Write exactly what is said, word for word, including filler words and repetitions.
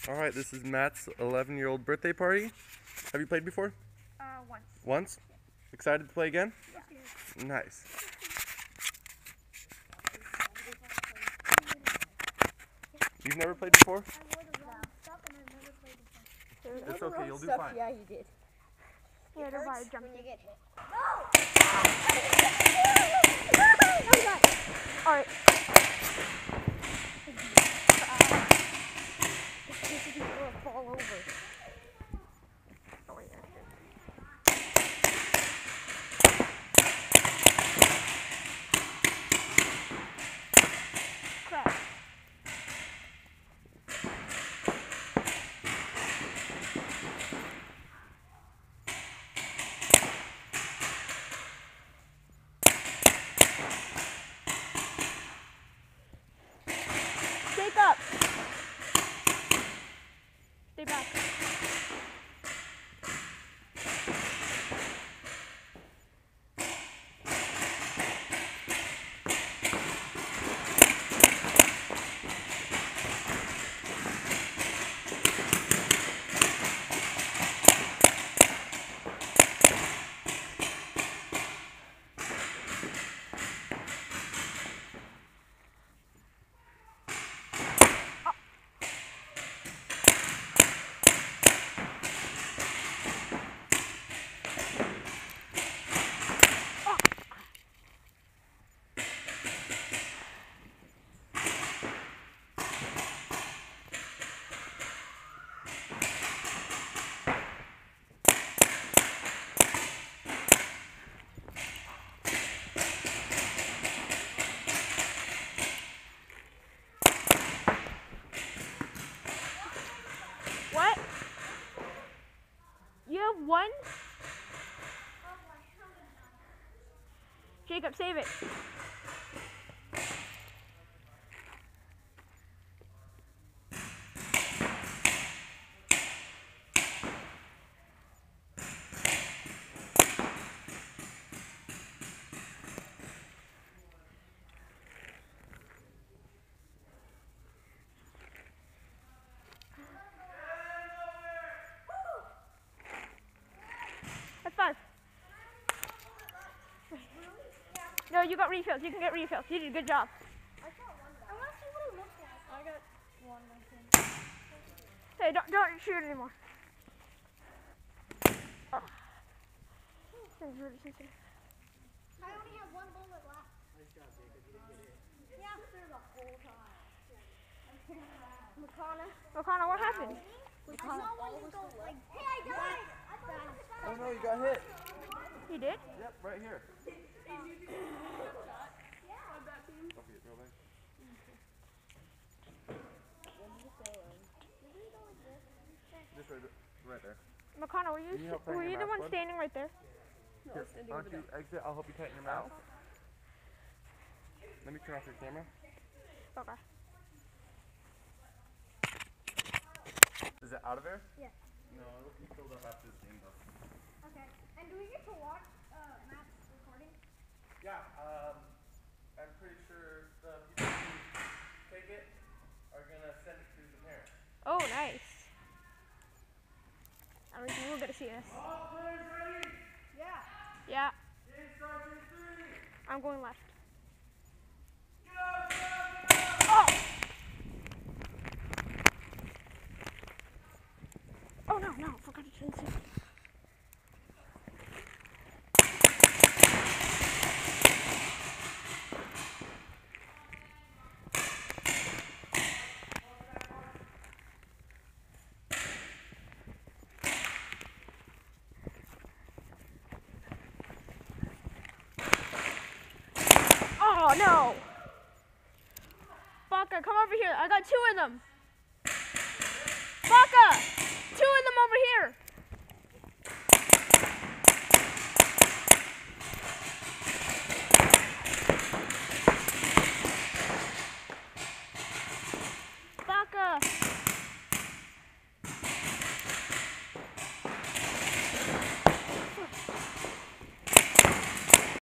All right, this is Matt's eleven-year-old birthday party. Have you played before? Uh, once. Once? Yeah. Excited to play again? Yeah. Nice. You've never played before? I wore the wrong stuff and I've never played before. It's okay, you'll do stuff, fine. Yeah, you did. Yeah, that's why I jumped when you in. get hit. No! Alright. This is going to fall over. Oh, wait, yeah. Crap. Shake up. Stay back. What? You have one? Jacob, save it. That's five. No, you got refills. You can get refills. You did a good job. I got one. I want to see what it looks like. I got one, I think. Hey, don't, don't shoot anymore. Oh. This is really sensitive. I only have one bullet left. Nice job, Jacob. You didn't get hit. Yeah, through the whole time. McConnell. McConnell, what happened? I saw one you go like, hey, I died! I thought I was Oh no, you got hit. You did? Yep, right here. Just right, right there. McConnell, were you, Can you help were tighten you your the mouth, one bud? standing right there? No, Here, standing why over don't you there. exit? I'll help you tighten your mouth. Let me turn off your camera. Okay. Is it out of there? Yeah. No, it'll be filled up after this game though. Okay. And do we get to watch uh, Matt's recording? Yeah, um, I'm pretty sure the people who take it are gonna send it to the parents. Oh, nice. At least we'll get to see this. All players ready? Yeah. Yeah. Game starts in three. I'm going left. Get up, get up, get up! Oh! Oh, no, no. I forgot to change it. Oh, no! Baka, come over here. I got two of them. Baka! Two of them over here.